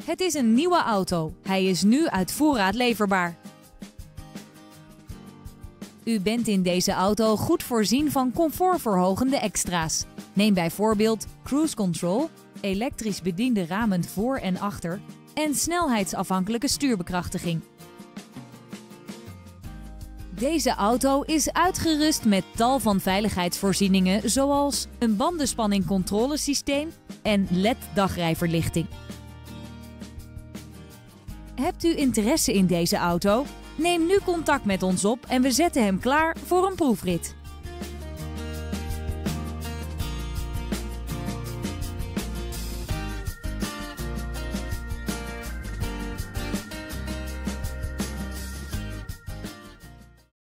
Het is een nieuwe auto. Hij is nu uit voorraad leverbaar. U bent in deze auto goed voorzien van comfortverhogende extra's. Neem bijvoorbeeld cruise control, elektrisch bediende ramen voor en achter en snelheidsafhankelijke stuurbekrachtiging. Deze auto is uitgerust met tal van veiligheidsvoorzieningen zoals een bandenspanningcontrolesysteem en LED-dagrijverlichting. Hebt u interesse in deze auto? Neem nu contact met ons op en we zetten hem klaar voor een proefrit.